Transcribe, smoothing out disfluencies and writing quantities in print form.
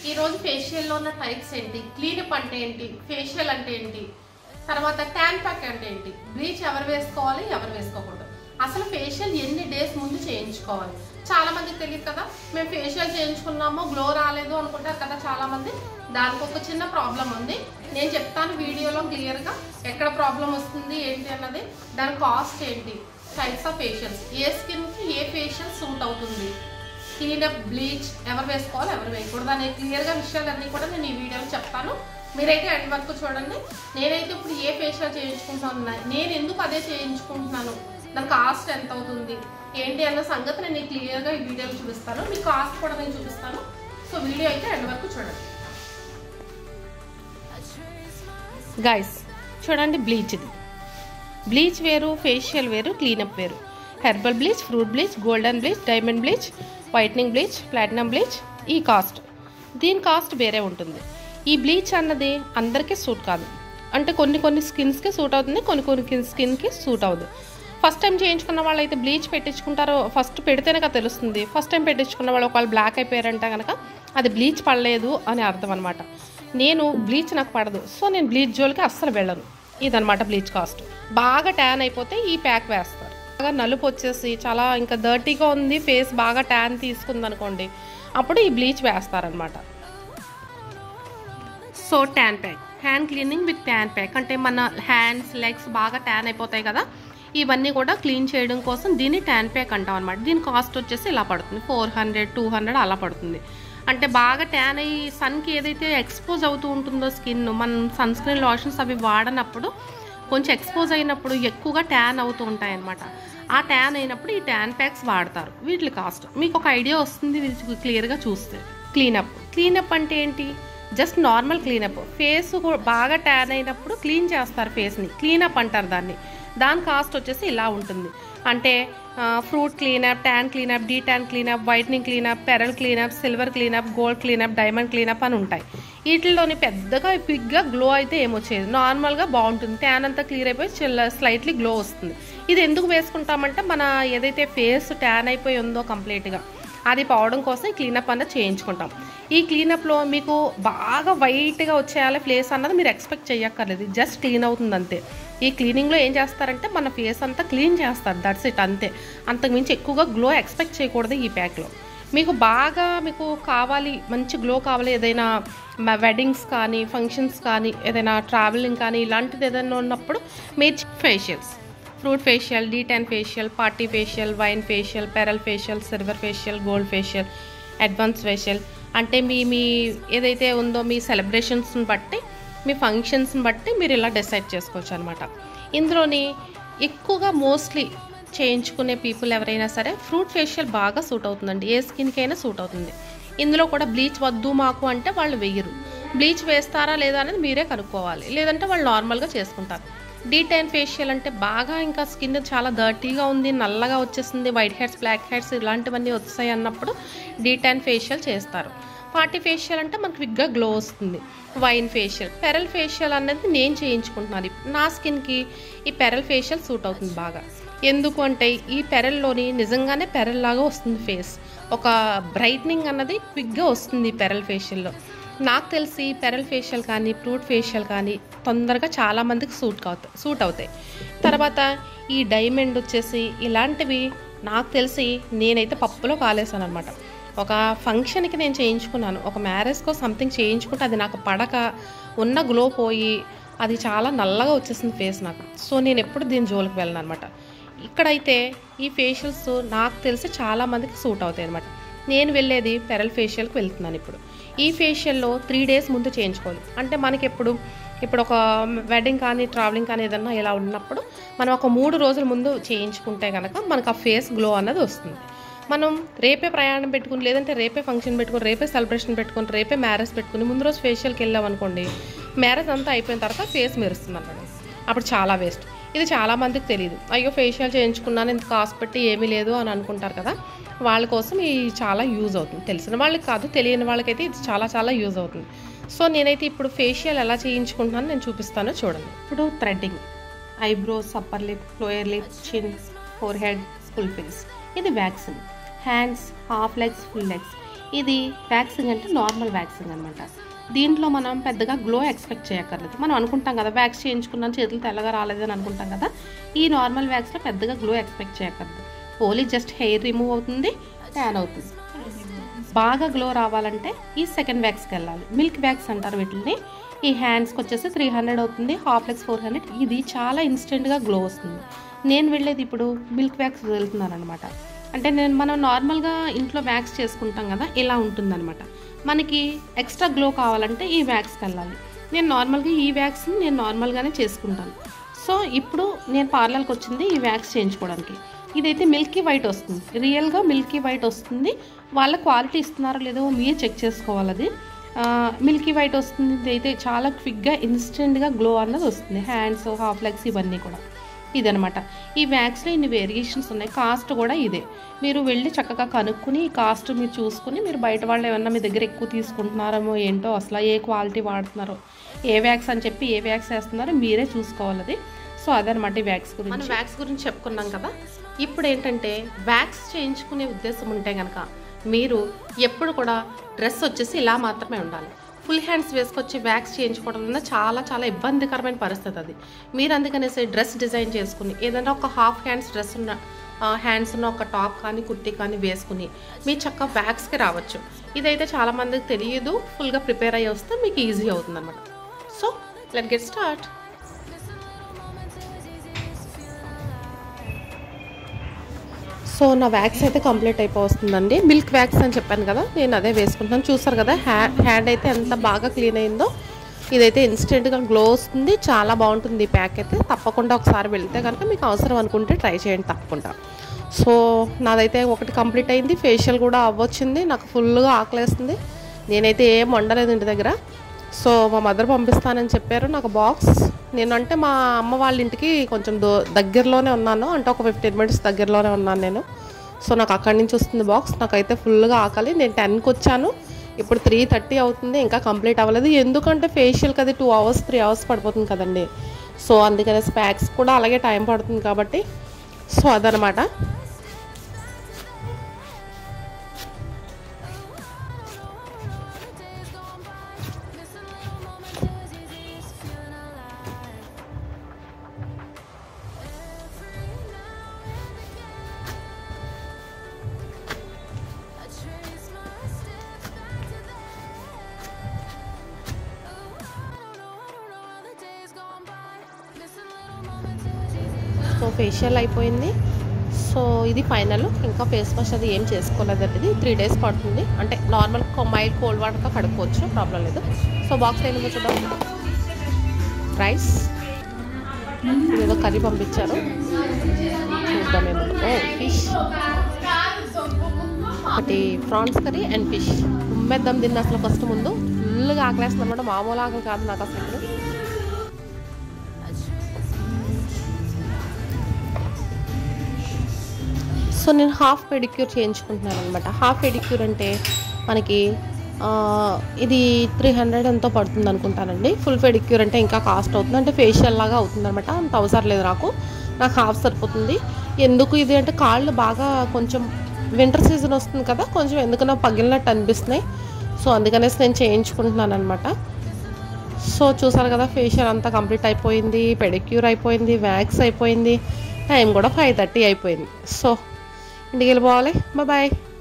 ఈ రోజు ఫేషియల్ లో ఉన్న టైప్స్ ఏంటి, క్లీనప్ అంటే ఏంటి, ఫేషియల్ అంటే ఏంటి, తర్వాత ట్యాన్ ప్యాక్ అంటే ఏంటి, బ్లీచ్ ఎవరు వేసుకోవాలి ఎవరు వేసుకోకూడదు, అసలు ఫేషియల్ ఎన్ని డేస్ ముందు చేయించుకోవాలి. చాలా మందికి తెలియదు కదా, మేము ఫేషియల్ చేయించుకున్నాము గ్లో రాలేదు అనుకుంటారు కదా చాలా మంది. దానికి ఒక చిన్న ప్రాబ్లం ఉంది, నేను చెప్తాను వీడియోలో క్లియర్గా ఎక్కడ ప్రాబ్లం వస్తుంది ఏంటి అన్నది, దాని కాస్ట్ ఏంటి, టైప్స్ ఆఫ్ ఫేషియల్స్, ఏ స్కిన్కి ఏ ఫేషియల్ సూట్ అవుతుంది, క్లీనప్ బ్లీచ్ ఎవరు వేసుకోవాలి ఎవరు వేయకూడదు అనే క్లియర్గా విషయాలన్నీ కూడా నేను ఈ వీడియోలో చెప్తాను. మీరైతే ఎండ్ వరకు చూడండి. నేనైతే ఇప్పుడు ఏ ఫేషియల్ చేయించుకుంటున్నాను, నేను ఎందుకు అదే చేయించుకుంటున్నాను, దాని కాస్ట్ ఎంత అవుతుంది ఏంటి అన్న సంగతి నేను క్లియర్గా ఈ వీడియోలో చూపిస్తాను. మీ కాస్ట్ కూడా నేను చూపిస్తాను. సో వీడియో అయితే ఎండ్ వరకు చూడండి. గైస్ చూడండి, బ్లీచ్ ఇది బ్లీచ్ వేరు, ఫేషియల్ వేరు, క్లీనప్ వేరు. Herbal bleach, fruit bleach, golden bleach, diamond bleach, whitening bleach, platinum bleach. ఈ కాస్ట్ దీని కాస్ట్ వేరే ఉంటుంది. ఈ బ్లీచ్ అన్నది అందరికీ సూట్ కాదు, అంటే కొన్ని స్కిన్స్కి సూట్ అవుతుంది, కొన్ని స్కిన్కి సూట్ అవ్వదు. ఫస్ట్ టైం చేయించుకున్న వాళ్ళు అయితే బ్లీచ్ పెట్టించుకుంటారో, ఫస్ట్ పెడితేనే కదా తెలుస్తుంది. ఫస్ట్ టైం పెట్టించుకున్న వాళ్ళు ఒకవేళ బ్లాక్ అయిపోయారంటే కనుక అది బ్లీచ్ పడలేదు అని అర్థం అనమాట. నేను బ్లీచ్ నాకు పడదు, సో నేను బ్లీచ్ జోలికి అస్సలు వెళ్ళను. ఇదనమాట బ్లీచ్ కాస్ట్. బాగా ట్యాన్ అయిపోతే ఈ ప్యాక్ వేస్తారు. బాగా నలుపు వచ్చేసి చాలా ఇంకా డర్టీగా ఉంది, ఫేస్ బాగా ట్యాన్ తీసుకుంది అనుకోండి, అప్పుడు ఈ బ్లీచ్ వేస్తారనమాట. So tan pack, hand cleaning with tan pack అంటే మన హ్యాండ్స్ లెగ్స్ బాగా ట్యాన్ అయిపోతాయి కదా, ఇవన్నీ కూడా క్లీన్ చేయడం కోసం దీన్ని ట్యాన్ ప్యాక్ అంటాం అనమాట. దీని కాస్ట్ వచ్చేసి ఇలా పడుతుంది, 400 200 అలా పడుతుంది. అంటే బాగా ట్యాన్ అయ్యి సన్కి ఏదైతే ఎక్స్పోజ్ అవుతూ ఉంటుందో స్కిన్, మనం సన్ స్క్రీన్ లోషన్స్ అవి వాడనప్పుడు కొంచెం ఎక్స్పోజ్ అయినప్పుడు ఎక్కువగా ట్యాన్ అవుతూ ఉంటాయి అనమాట. ఆ ట్యాన్ అయినప్పుడు ఈ ట్యాన్ ప్యాక్స్ వాడతారు. వీటి కాస్ట్ మీకు ఒక ఐడియా వస్తుంది వీటి క్లియర్గా చూస్తే. క్లీనప్ అంటే ఏంటి, జస్ట్ నార్మల్ క్లీనప్. ఫేస్ బాగా ట్యాన్ అయినప్పుడు క్లీన్ చేస్తారు ఫేస్ని, క్లీనప్ అంటారు దాన్ని. దాని కాస్ట్ వచ్చేసి ఇలా ఉంటుంది. అంటే fruit cleanup, tan cleanup, de tan cleanup, whitening cleanup, pearl cleanup, silver cleanup, gold cleanup, diamond cleanup అని ఉంటాయి. వీటిలోని పెద్దగా క్విక్గా గ్లో అయితే ఏమొచ్చేది, నార్మల్గా బాగుంటుంది. ట్యాన్ అంతా క్లియర్ అయిపోయి స్లైట్లీ గ్లో వస్తుంది. ఇది ఎందుకు వేసుకుంటామంటే మన ఏదైతే ఫేస్ ట్యాన్ అయిపోయి ఉందో కంప్లీట్గా అది పోవడం కోసం ఈ క్లీనప్ అన్నది చేయించుకుంటాం. ఈ క్లీనప్లో మీకు బాగా వైట్గా వచ్చేయాలి ఫేస్ అన్నది మీరు ఎక్స్పెక్ట్ చేయక్కర్లేదు, జస్ట్ క్లీన్ అవుతుంది అంతే. ఈ క్లీనింగ్లో ఏం చేస్తారంటే మన ఫేస్ అంతా క్లీన్ చేస్తారు, దట్స్ ఇట్ అంతే. అంతకుమించి ఎక్కువగా గ్లో ఎక్స్పెక్ట్ చేయకూడదు ఈ ప్యాక్లో. మీకు బాగా మీకు కావాలి, మంచి గ్లో కావాలి, ఏదైనా వెడ్డింగ్స్ కానీ ఫంక్షన్స్ కానీ ఏదైనా ట్రావెలింగ్ కానీ ఇలాంటిది ఏదైనా ఉన్నప్పుడు మీరు facials, fruit facial, de tan facial, party facial, wine facial, pearl facial, silver facial, gold facial, advance facial అంటే మీ ఏదైతే ఉందో మీ సెలబ్రేషన్స్ని బట్టి, మీ ఫంక్షన్స్ని బట్టి మీరు ఇలా డిసైడ్ చేసుకోవచ్చు అనమాట. ఇందులోని ఎక్కువగా మోస్ట్లీ చేయించుకునే పీపుల్ ఎవరైనా సరే ఫ్రూట్ ఫేషియల్ బాగా సూట్ అవుతుందండి, ఏ స్కిన్కి అయినా సూట్ అవుతుంది. ఇందులో కూడా బ్లీచ్ వద్దు మాకు అంటే వాళ్ళు వెయ్యరు. బ్లీచ్ వేస్తారా లేదా అనేది మీరే కనుక్కోవాలి, లేదంటే వాళ్ళు నార్మల్గా చేసుకుంటారు. డీ ట్యాన్ ఫేషియల్ అంటే బాగా ఇంకా స్కిన్ చాలా డర్టీగా ఉంది, నల్లగా వచ్చేస్తుంది, వైట్ హెడ్స్, బ్లాక్ హెడ్స్ ఇలాంటివన్నీ వచ్చాయి అన్నప్పుడు డీ ట్యాన్ ఫేషియల్ చేస్తారు. పార్టీ ఫేషియల్ అంటే మనకు క్విక్గా గ్లో వస్తుంది. వైన్ ఫేషియల్, పెరల్ ఫేషియల్ అనేది నేను చేయించుకుంటున్నాను. నా స్కిన్కి ఈ పెరల్ ఫేషియల్ సూట్ అవుతుంది బాగా. ఎందుకు అంటే ఈ పెరల్లోని నిజంగానే పెరల్ లాగా వస్తుంది ఫేస్, ఒక బ్రైట్నింగ్ అన్నది క్విక్గా వస్తుంది ఈ పెరల్ ఫేషియల్లో. నాకు తెలిసి పెరల్ ఫేషియల్ కానీ ఫ్రూట్ ఫేషియల్ కానీ తొందరగా చాలామందికి సూట్ అవుతాయి. తర్వాత ఈ డైమండ్ వచ్చేసి ఇలాంటివి నాకు తెలిసి నేనైతే పప్పులో కాలేసాను అనమాట. ఒక ఫంక్షన్కి నేను చేయించుకున్నాను, ఒక మ్యారేజ్కో సంథింగ్ చేయించుకుంటే అది నాకు పడక ఉన్న గ్లో పోయి అది చాలా నల్లగా వచ్చేసింది ఫేస్ నాకు. సో నేను ఎప్పుడు దీని జోలికి వెళ్ళను అనమాట. ఇక్కడైతే ఈ ఫేషియల్స్ నాకు తెలిసి చాలామందికి సూట్ అవుతాయి అనమాట. నేను వెళ్ళేది పెరల్ ఫేషియల్కి వెళ్తున్నాను ఇప్పుడు. ఈ ఫేషియల్లో 3 days ముందు చేయించుకోవాలి. అంటే మనకి ఇప్పుడు ఒక వెడ్డింగ్ కానీ ట్రావెలింగ్ కానీ ఏదన్నా ఇలా ఉన్నప్పుడు మనం ఒక 3 రోజుల ముందు చేయించుకుంటే కనుక మనకు ఆ ఫేస్ గ్లో అన్నది వస్తుంది. మనం రేపే ప్రయాణం పెట్టుకుని, లేదంటే రేపే ఫంక్షన్ పెట్టుకుని, రేపే సెలబ్రేషన్ పెట్టుకుని, రేపే మ్యారేజ్ పెట్టుకుని ముందు రోజు ఫేషియల్కి వెళ్ళాం అనుకోండి, మ్యారేజ్ అంతా అయిపోయిన తర్వాత ఫేస్ మెరుస్తుంది అన్నమాట. అప్పుడు చాలా వేస్ట్. ఇది చాలామందికి తెలియదు. అయ్యో ఫేషియల్ చేయించుకున్నాను ఇంత కాస్ట్ పెట్టి ఏమీ లేదు అని అనుకుంటారు కదా, వాళ్ళ కోసం ఇది చాలా యూజ్ అవుతుంది. తెలిసిన వాళ్ళకి కాదు, తెలియని వాళ్ళకైతే ఇది చాలా యూజ్ అవుతుంది. సో నేనైతే ఇప్పుడు ఫేషియల్ ఎలా చేయించుకుంటున్నాను నేను చూపిస్తాను చూడండి. ఇప్పుడు threading, eyebrows, upper lip, lower lip, chins, forehead, full face. ఇది waxing, hands, half legs, full legs. ఇది వ్యాక్సింగ్ అంటే నార్మల్ వ్యాక్సింగ్ అనమాట. దీంట్లో మనం పెద్దగా గ్లో ఎక్స్పెక్ట్ చేయక్కర్లేదు. మనం అనుకుంటాం కదా వ్యాక్స్ చేయించుకున్నాను చేతులు తెల్లగా రాలేదని అనుకుంటాం కదా, ఈ నార్మల్ వ్యాక్స్లో పెద్దగా గ్లో ఎక్స్పెక్ట్ చేయక్కర్లేదు. ఓన్లీ జస్ట్ హెయిర్ రిమూవ్ అవుతుంది, ట్యాన్ అవుతుంది. బాగా గ్లో రావాలంటే ఈ సెకండ్ వ్యాక్స్కి వెళ్ళాలి. మిల్క్ వ్యాక్స్ అంటారు వీటిని. ఈ హ్యాండ్స్కి వచ్చేసి 300 అవుతుంది, హాఫ్ లెగ్స్ 400. ఇది చాలా ఇన్స్టెంట్గా గ్లో వస్తుంది. నేను వెళ్ళేది ఇప్పుడు మిల్క్ వ్యాక్స్ వెళ్తున్నాను అనమాట. అంటే మనం నార్మల్గా ఇంట్లో వ్యాక్స్ చేసుకుంటాం కదా, ఇలా ఉంటుందన్నమాట. మనకి ఎక్స్ట్రా గ్లో కావాలంటే ఈ వ్యాక్స్కి వెళ్ళాలి. నేను నార్మల్గా ఈ వ్యాక్స్ని నేను నార్మల్గానే చేసుకుంటాను. సో ఇప్పుడు నేను పార్లర్కి వచ్చింది ఈ వ్యాక్స్ చేయించుకోవడానికి. ఇదైతే మిల్కీ వైట్ వస్తుంది, రియల్గా మిల్కీ వైట్ వస్తుంది. వాళ్ళ క్వాలిటీ ఇస్తున్నారో లేదో మీరు చెక్ చేసుకోవాలి. అది మిల్కీ వైట్ వస్తుంది. ఇదైతే చాలా క్విక్గా ఇన్స్టెంట్గా గ్లో అన్నది వస్తుంది. హ్యాండ్స్, హాఫ్ లెగ్స్ ఇవన్నీ కూడా ఇదనమాట. ఈ వ్యాక్స్లో ఇన్ని వేరియేషన్స్ ఉన్నాయి. కాస్ట్ కూడా ఇదే. మీరు వెళ్ళి చక్కగా కనుక్కుని ఈ కాస్ట్ మీరు చూసుకుని, మీరు బయట వాళ్ళు ఏమన్నా మీ దగ్గర ఎక్కువ తీసుకుంటున్నారేమో ఏంటో, అసలు ఏ క్వాలిటీ వాడుతున్నారో, ఏ వ్యాక్స్ అని చెప్పి ఏ వ్యాక్స్ వేస్తున్నారో మీరే చూసుకోవాలి అది. సో అదనమాట ఈ వ్యాక్స్ గురించి. మనం వ్యాక్స్ గురించి చెప్పుకున్నాం కదా. ఇప్పుడు ఏంటంటే వ్యాక్స్ చేయించుకునే ఉద్దేశం ఉంటే కనుక మీరు ఎప్పుడు కూడా డ్రెస్ వచ్చేసి ఇలా మాత్రమే ఉండాలి. ఫుల్ హ్యాండ్స్ వేసుకొచ్చి వ్యాక్స్ చేయించుకోవడం వల్ల చాలా చాలా ఇబ్బందికరమైన పరిస్థితి అది. మీరు అందుకనేసి డ్రెస్ డిజైన్ చేసుకుని ఏదైనా ఒక హాఫ్ హ్యాండ్స్ డ్రెస్ ఉన్న హ్యాండ్స్ ఉన్న ఒక టాప్ కానీ కుర్తీ కానీ వేసుకుని మీ చక్క వ్యాక్స్కి రావచ్చు. ఇదైతే చాలామందికి తెలియదు. ఫుల్గా ప్రిపేర్ అయ్యి వస్తే మీకు ఈజీ అవుతుంది అనమాట. So let get start. So నా వ్యాక్స్ అయితే కంప్లీట్ అయిపోతుందండి. మిల్క్ వ్యాక్స్ అని చెప్పాను కదా, నేను అదే వేసుకుంటాను. చూసారు కదా హ్యాండ్ అయితే ఎంత బాగా క్లీన్ అయిందో. ఇదైతే ఇన్స్టెంట్గా గ్లో వస్తుంది, చాలా బాగుంటుంది ఈ ప్యాక్ అయితే. తప్పకుండా ఒకసారి వెళ్తే కనుక మీకు అవసరం అనుకుంటే ట్రై చేయండి తప్పకుండా. సో నాదైతే ఒకటి కంప్లీట్ అయింది. ఫేషియల్ కూడా అవ్వచ్చింది. నాకు ఫుల్గా ఆకలేస్తుంది. నేనైతే ఏం వండలేదు ఇంటి దగ్గర. సో మా మదర్ పంపిస్తానని చెప్పారు నాకు బాక్స్. నేనంటే మా అమ్మ వాళ్ళ ఇంటికి కొంచెం దగ్గరలోనే ఉన్నాను, అంటే ఒక 15 minutes దగ్గరలోనే ఉన్నాను నేను. సో నాకు అక్కడి నుంచి వస్తుంది బాక్స్. నాకైతే ఫుల్గా ఆకలి. నేను 10కి వచ్చాను, ఇప్పుడు 3:30 అవుతుంది, ఇంకా కంప్లీట్ అవ్వలేదు. ఎందుకంటే ఫేషియల్కి అది 2 hours 3 hours పడిపోతుంది కదండి. సో అందుకనే స్పాక్స్ కూడా అలాగే టైం పడుతుంది కాబట్టి. సో అదనమాట. సో ఫేషియల్ అయిపోయింది. సో ఇది ఫైనల్. ఇంకా ఫేస్ వాష్ అది ఏం చేసుకోలేదండి. ఇది 3 days పడుతుంది. అంటే నార్మల్ మైల్డ్ కోల్డ్ వాటర్తో కడుక్కోవచ్చు, ప్రాబ్లం లేదు. సో బాక్స్ ఏమో చూద్దాం. రైస్, ఏదో కర్రీ పంపించారు, చూద్దాం ఏమన్నా. ఫిష్, ఒకటి ప్రాన్స్ కర్రీ అండ్ ఫిష్. ఉమ్మేద్దాం దీన్ని అసలు ఫస్ట్. ముందు ఫుల్గా ఆకలేస్తుంది అనమాట. మామూలు ఆకలి కాదు నాకు అసలు. సో నేను హాఫ్ పెడిక్యూర్ చేయించుకుంటున్నాను అనమాట. హాఫ్ పెడిక్యూర్ అంటే మనకి ఇది 300 ఎంతో పడుతుంది అనుకుంటానండి. ఫుల్ పెడిక్యూర్ అంటే ఇంకా కాస్ట్ అవుతుంది, అంటే ఫేషియల్ లాగా అవుతుంది అనమాట. అంత అవసరం లేదు నాకు హాఫ్ సరిపోతుంది. ఎందుకు ఇది అంటే కాళ్ళు బాగా కొంచెం వింటర్ సీజన్ వస్తుంది కదా, కొంచెం ఎందుకన్నా పగిలినట్టు అనిపిస్తున్నాయి. సో అందుకనేసి నేను చేయించుకుంటున్నాను అనమాట. సో చూసారు కదా ఫేషియల్ అంతా కంప్లీట్ అయిపోయింది, పెడిక్యూర్ అయిపోయింది, వ్యాక్స్ అయిపోయింది, టైం కూడా 5:30 అయిపోయింది. సో ఇంటికి వెళ్ళిపోవాలి. బాయ్.